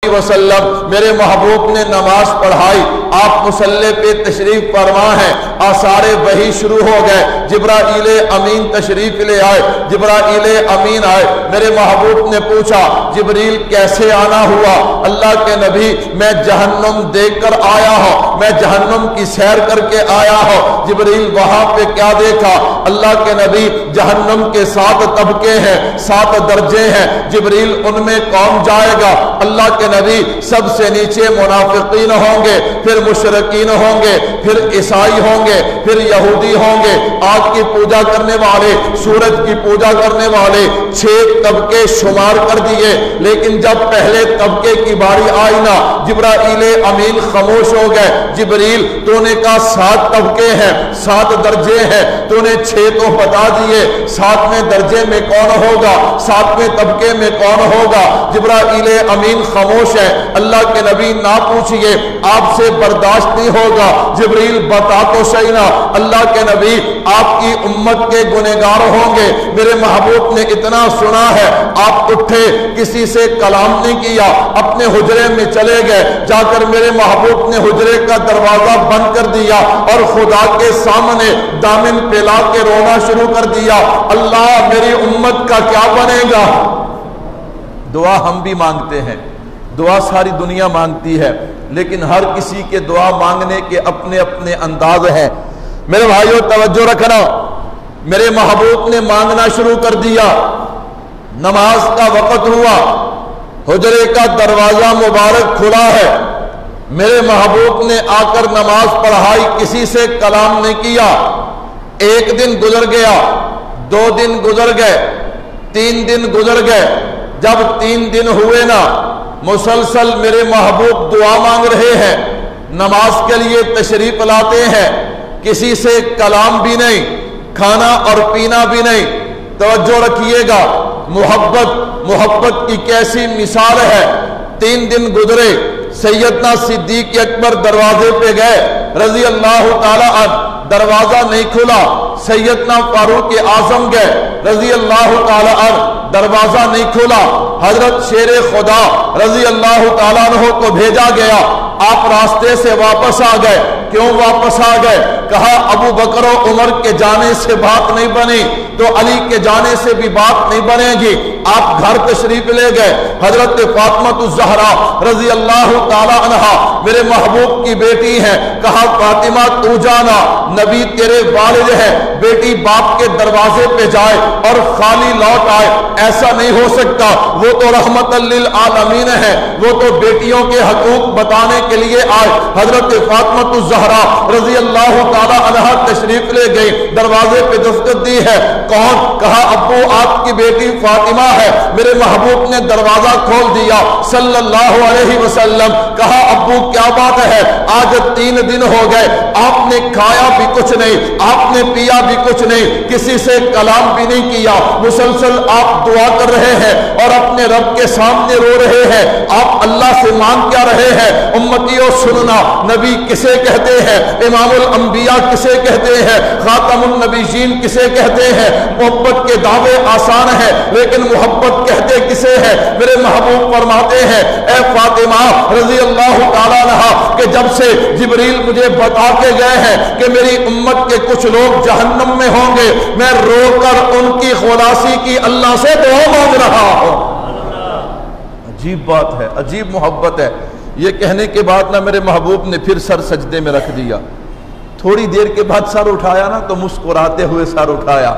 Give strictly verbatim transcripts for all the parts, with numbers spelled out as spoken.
وسلم میرے محبوب نے نماز پڑھائی، آپ مصلی پہ تشریف فرما ہیں، آثار وحی شروع ہو گئے، جبرائیل امین تشریف لے آئے، جبرائیل امین آئے، میرے محبوب نے پوچھا جبریل کیسے آنا ہوا؟ اللہ کے نبی میں جہنم دیکھ کر آیا ہوں، میں جہنم کی سیر کر کے آیا ہوں۔ جبریل وہاں پہ کیا دیکھا؟ اللہ کے نبی جہنم کے سات طبقے ہیں، سات درجے ہیں، جبریل ان میں کون جائے گا؟ اللہ کے نبی سب سے نیچے منافقین ہوں گے، پھر مشرکین ہوں گے، پھر عیسائی ہوں گے، پھر یہودی ہوں گے، آگ کی پوجا کرنے والے، سورج کی پوجا کرنے والے، چھ طبقے شمار کر دیے۔ لیکن جب پہلے طبقے کی باری آئی نا، جبرائیل امین خاموش ہو گئے۔ جبریل تو نے کہا سات طبقے ہیں، سات درجے ہیں، تو نے چھ تو بتا دیے، ساتویں درجے میں کون ہوگا؟ ساتویں طبقے میں کون ہوگا؟ جبرائیل امین خاموش ہے۔ اللہ کے نبی نہ پوچھئے، آپ سے برداشت نہیں ہوگا، جبریل بتا تو صحیح نا۔ اللہ کے نبی آپ کی امت کے گنہگار ہوں گے، میرے محبوب نے اتنا سنا ہے۔ آپ اٹھے، کسی سے کلام نہیں کیا، اپنے حجرے میں چلے گئے، جا کر میرے محبوب نے حجرے کا دروازہ بند کر دیا اور خدا کے سامنے دامن پھیلا کے رونا شروع کر دیا، اللہ میری امت کا کیا بنے گا؟ دعا ہم بھی مانگتے ہیں، دعا ساری دنیا مانگتی ہے، لیکن ہر کسی کے دعا مانگنے کے اپنے اپنے انداز ہیں۔ میرے بھائیوں توجہ رکھنا، میرے محبوب نے مانگنا شروع کر دیا، نماز کا وقت ہوا، حجرے کا دروازہ مبارک کھلا ہے، میرے محبوب نے آ کر نماز پڑھائی، کسی سے کلام نہیں کیا۔ ایک دن گزر گیا، دو دن گزر گئے، تین دن گزر گئے، جب تین دن ہوئے نا، مسلسل میرے محبوب دعا مانگ رہے ہیں، نماز کے لیے تشریف لاتے ہیں، کسی سے کلام بھی نہیں، کھانا اور پینا بھی نہیں۔ توجہ رکھیے گا، محبت محبت کی کیسی مثال ہے۔ تین دن گزرے، سیدنا صدیق اکبر دروازے پہ گئے رضی اللہ تعالی عنہ، دروازہ نہیں کھلا۔ سیدنا فاروق اعظم گئے رضی اللہ تعالی عنہ، دروازہ نہیں کھلا۔ حضرت شیر خدا رضی اللہ تعالیٰ عنہ کو بھیجا گیا، آپ راستے سے واپس آ گئے۔ کیوں واپس آ گئے؟ کہا ابو بکر و عمر کے جانے سے بات نہیں بنی تو علی کے جانے سے بھی بات نہیں بنے گی۔ آپ گھر تشریف لے گئے، حضرت فاطمہ الزہرا رضی اللہ تعالیٰ عنہ میرے محبوب کی بیٹی ہیں، کہا فاطمہ تو جانا، نبی تیرے والد ہے، بیٹی باپ کے دروازے پہ جائے اور خالی لوٹ آئے، ایسا نہیں ہو سکتا، وہ تو رحمت للعالمین ہے، وہ تو بیٹیوں کے حقوق بتانے کے لیے آئے۔ حضرت فاطمہ الزہرا رضی اللہ تعالی عنہ تشریف لے گئی، دروازے پہ دستک دی ہے، کون؟ کہا ابو آپ کی بیٹی فاطمہ ہے۔ میرے محبوب نے دروازہ کھول دیا صلی اللہ علیہ وسلم، کہا ابو کیا بات ہے؟ آج تین دن ہو گئے، آپ نے کھایا بھی کچھ نہیں، آپ نے پیا بھی کچھ نہیں، کسی سے کلام بھی نہیں کیا، مسلسل آپ دعا کر رہے ہیں اور اپنے رب کے سامنے رو رہے ہیں، آپ اللہ سے مانگ کیا رہے ہیں؟ امتیوں سننا، نبی کسے کہتے ہیں؟ امام الانبیاء کسے کہتے ہیں؟ خاتم النبیین کسے کہتے ہیں؟ محبت کے دعوے آسان ہیں لیکن محبت کہتے کسے ہیں؟ میرے محبوب فرماتے ہیں اے فاطمہ رضی اللہ تعالیٰ عنہ کہ جب سے جبریل مجھے بتا کے گئے ہیں کہ میری امت کے کچھ لوگ جہنم میں ہوں گے، میں رو کر ان کی خلاصی کی اللہ سے دعا مانگ رہا ہوں۔ عجیب بات ہے، عجیب محبت ہے۔ یہ کہنے کے بعد نہ میرے محبوب نے پھر سر سجدے میں رکھ دیا، تھوڑی دیر کے بعد سر اٹھایا نا تو مسکراتے ہوئے سر اٹھایا۔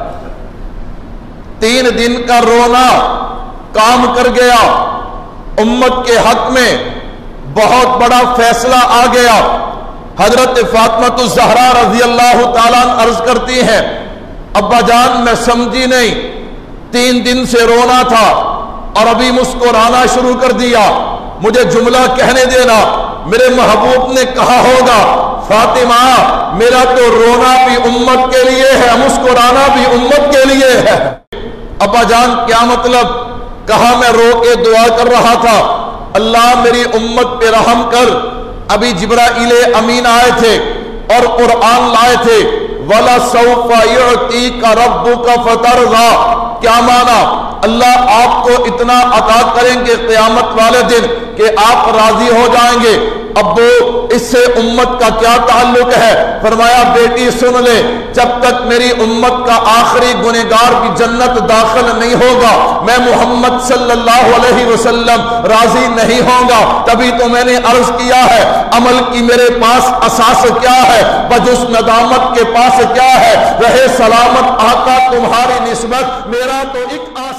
تین دن کا رونا کام کر گیا، امت کے حق میں بہت بڑا فیصلہ آ گیا۔ حضرت فاطمہ الزہرا رضی اللہ تعالیٰ عنہ عرض کرتی ہیں ابا جان میں سمجھی نہیں، تین دن سے رونا تھا اور ابھی مسکرانا شروع کر دیا، مجھے جملہ کہنے دینا۔ میرے محبوب نے کہا ہوگا فاطمہ میرا تو رونا بھی امت کے لیے ہے، مسکرانا بھی امت کے لیے ہے۔ ابا جان کیا مطلب؟ کہا میں رو کے دعا کر رہا تھا اللہ میری امت پہ رحم کر۔ ابھی جبرائیل امین آئے تھے اور قرآن لائے تھے، وَلَسَوْفَ يُعْتِيكَ رَبُّكَ فَتَرْضَىٰ۔ کیا مانا؟ اللہ آپ کو اتنا عطا کریں گے قیامت والے دن کہ آپ راضی ہو جائیں گے۔ ابو اس سے امت کا کیا تعلق ہے؟ فرمایا بیٹی سن لے، جب تک میری امت کا آخری گنہگار کی جنت داخل نہیں ہوگا میں محمد صلی اللہ علیہ وسلم راضی نہیں ہوں گا۔ تبھی تو میں نے عرض کیا ہے عمل کی میرے پاس اساس کیا ہے، بجس ندامت کے پاس کیا ہے، رہے سلامت آقا تمہاری نسبت، میرا تو ایک